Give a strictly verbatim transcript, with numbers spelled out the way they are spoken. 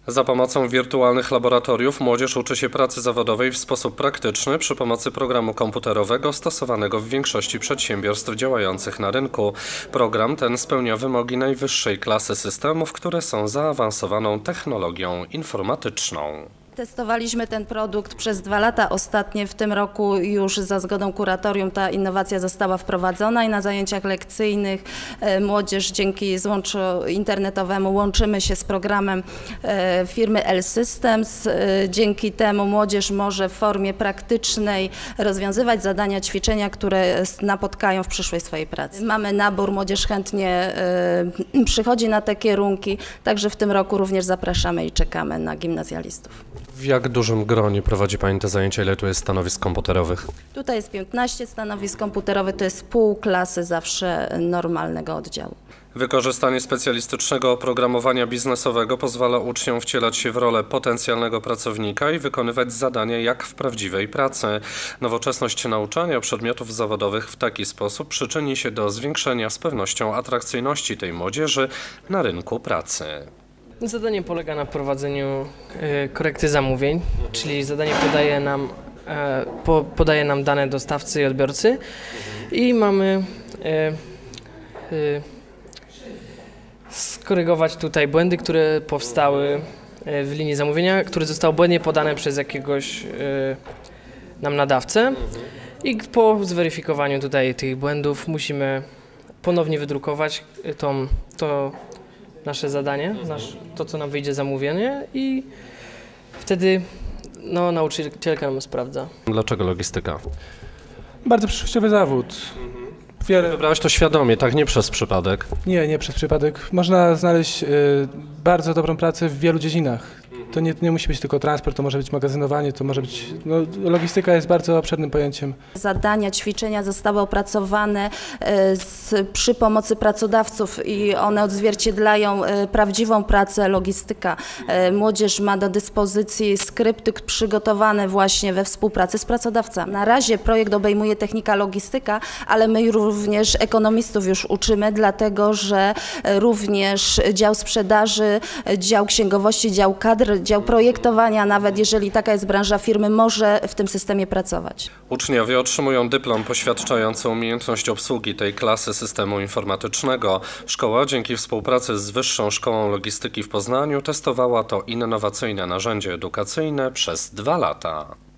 Za pomocą wirtualnych laboratoriów młodzież uczy się pracy zawodowej w sposób praktyczny przy pomocy programu komputerowego stosowanego w większości przedsiębiorstw działających na rynku. Program ten spełnia wymogi najwyższej klasy systemów, które są zaawansowaną technologią informatyczną. Testowaliśmy ten produkt przez dwa lata. Ostatnie w tym roku już za zgodą kuratorium ta innowacja została wprowadzona i na zajęciach lekcyjnych młodzież dzięki złączu internetowemu łączymy się z programem firmy L-Systems. Dzięki temu młodzież może w formie praktycznej rozwiązywać zadania, ćwiczenia, które napotkają w przyszłej swojej pracy. Mamy nabór, młodzież chętnie przychodzi na te kierunki, także w tym roku również zapraszamy i czekamy na gimnazjalistów. W jak dużym gronie prowadzi Pani te zajęcia? Ile tu jest stanowisk komputerowych? Tutaj jest piętnaście stanowisk komputerowych, to jest pół klasy zawsze normalnego oddziału. Wykorzystanie specjalistycznego oprogramowania biznesowego pozwala uczniom wcielać się w rolę potencjalnego pracownika i wykonywać zadania jak w prawdziwej pracy. Nowoczesność nauczania przedmiotów zawodowych w taki sposób przyczyni się do zwiększenia z pewnością atrakcyjności tej młodzieży na rynku pracy. Zadanie polega na prowadzeniu e, korekty zamówień, czyli zadanie podaje nam, e, po, podaje nam dane dostawcy i odbiorcy i mamy e, e, skorygować tutaj błędy, które powstały w linii zamówienia, które zostały błędnie podane przez jakiegoś e, nam nadawcę i po zweryfikowaniu tutaj tych błędów musimy ponownie wydrukować tą, to nasze zadanie, nasz, to co nam wyjdzie zamówienie i wtedy no, nauczycielka nam sprawdza. Dlaczego logistyka? Bardzo przyszłościowy zawód. Wiele... Wybrałeś to świadomie, tak? Nie przez przypadek? Nie, nie przez przypadek. Można znaleźć y, bardzo dobrą pracę w wielu dziedzinach. To nie, nie musi być tylko transport, to może być magazynowanie, to może być... No, logistyka jest bardzo obszernym pojęciem. Zadania, ćwiczenia zostały opracowane z, przy pomocy pracodawców i one odzwierciedlają prawdziwą pracę logistyka. Młodzież ma do dyspozycji skrypty przygotowane właśnie we współpracy z pracodawcami. Na razie projekt obejmuje technika logistyka, ale my również ekonomistów już uczymy, dlatego że również dział sprzedaży, dział księgowości, dział kadr, dział projektowania, nawet jeżeli taka jest branża firmy, może w tym systemie pracować. Uczniowie otrzymują dyplom poświadczający umiejętność obsługi tej klasy systemu informatycznego. Szkoła dzięki współpracy z Wyższą Szkołą Logistyki w Poznaniu testowała to innowacyjne narzędzie edukacyjne przez dwa lata.